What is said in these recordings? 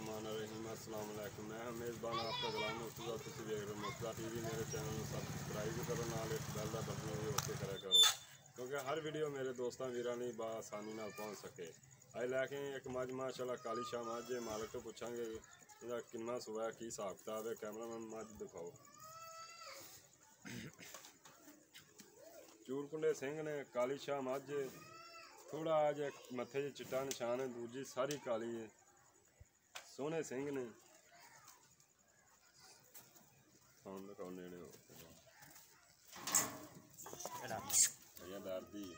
बिस्मिल्लाहिर्रहमानिर्रहीम। अस्सलाम वालेकुम। मैं मेज़बान आपका गुलाम मुर्तज़ा। तुसीं वेख रहे हो मुर्तज़ा टीवी। मेरे चैनल में सबसक्राइब करो, नाल इस बैल का बटन भी ओके करा करो क्योंकि हर वीडियो मेरे दोस्तों वीरां लई आसानी नाल पहुँच सके। अज लैके एक मझ माशाअल्लाह काली शाह मझ है। मालक तो पुछांगे इसका कितना सुआ की हिसाब किताब है। कैमरामैन मझ दिखाओ। चूरकुंडे सिंह ने काली शाह मझ थोड़ा आज मत्थे चिट्टा निशान है, दूजी सारी काली है। सोहने सिंह ने नेड़े हो डरदी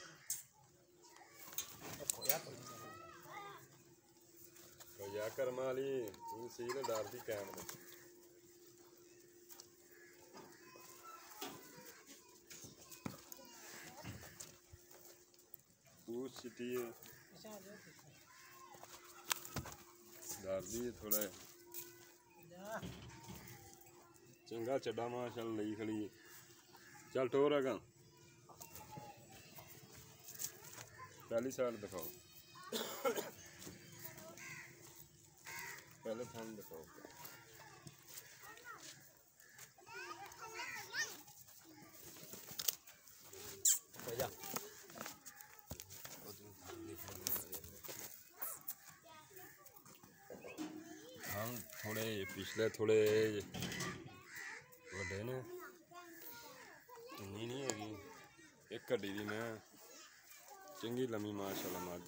या कर्म वाली सी ने डरदी कैमरे पूछ चिट्टी है डरदी थोड़ा चंगा चड्डा माशाअल्लाह लई खड़ी। चल टोर अगा पहली साइड दिखाओ, पहले थान दिखाओ। हम थोड़े पिछले थोड़े वड्डे ने इन्नी नहीं हैगी। एक कड्डी दी मैं चंगी लम्मी माशाअल्लाह मझ।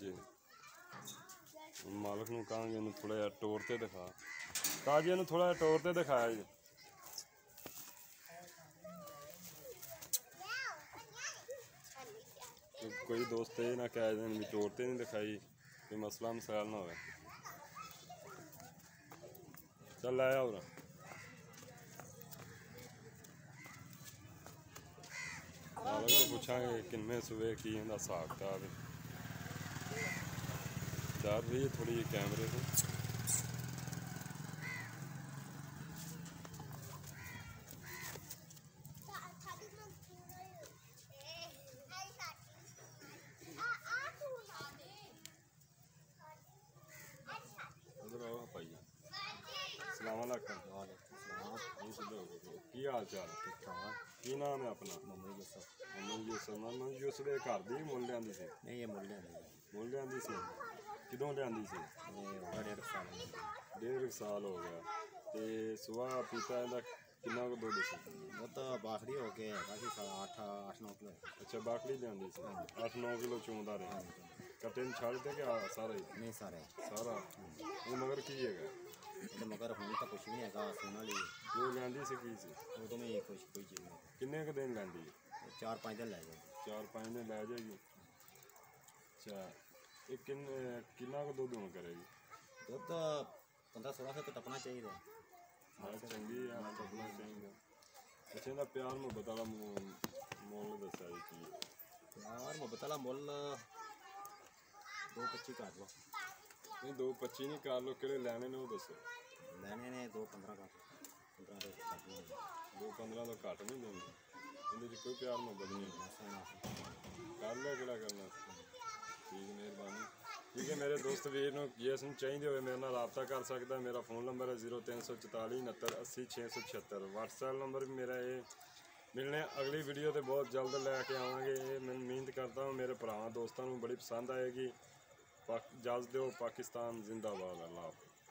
मालक नूं कहांगे इन्हूं थोड़ा जिहा टोर ते दिखा। ताजी इन्हूं थोड़ा जिहा टोर ते दिखाया जी। कोई दोस्त ये ना कह देन भी टोर ते नहीं दिखाई, कोई मसला मसाइल ना होवे। चल आया और मालक तो पूछांगे किन्ने सुबह की इहदा हिसाब किताब है। डर रही है थोड़ी कैमरे से। अस्सलाम वालेकुम। की हाल चाल? की नाम है अपना? मोहम्मद यूसुफ। मोहम्मद यूसुफ ये घर दी मुल लियांदी सी? नहीं ये मुल लियांदी सी। किदों लियांदी सी? 1.5 साल हो गया। ते सुआ पीता इहदा किन्ना को दुध सी? वो तो बाखड़ी हो के काफी 8-9 किलो। अच्छा बाखड़ी लियांदी सी। 8-9 किलो चूंदा रहा। कट्टे न छड़ दे के सारा ही? नहीं सारा वो मगर की है तो मगर हुण तो कुछ नहीं है सोना ली जो लियांदी सी की सी? वो तो मैं कोई चीज़ नहीं। किन्ने क दिन लैंदी? 4-5 दिन लै जाएगी। 4-5 दिन लै जाएगी। अच्छा ये किन्ना को दुध होना करेगी? दुध तो 15-16 तो टपना चाहिए। चंगी टपना चाहिए। अच्छा इहदा प्यार मुहब्बत वाला मुल दस्या जी की? प्यार मुहब्बत वाला मुल 2.25 कर लो। नहीं 2.25 नहीं कर लो। किहड़े लैने ने वो दसो। लैने ने 2.15 कर 15 तो घट नहीं। 2.15 तो घट नहीं देंगे। इहदे च कोई प्यार मुहब्बत नहीं कर लो किहड़ा करना। ठीक मेहरबानी। ठीक है मेरे दोस्त वीर नूं जिस नूं चाहिए होवे मेरे नाल राबता कर सकदा। मेरा फ़ोन नंबर है 0344 69 80 676। व्हाट्सएप नंबर भी मेरा ये। मिलने अगली वीडियो तो बहुत जल्द लैके आवांगे। मैं उम्मीद करता हूँ मेरे भरावां दोस्तों नूं बड़ी पसंद आएगी। इजाज़त दो। पाकिस्तान जिंदाबाद। अल्लाह हाफ़िज़।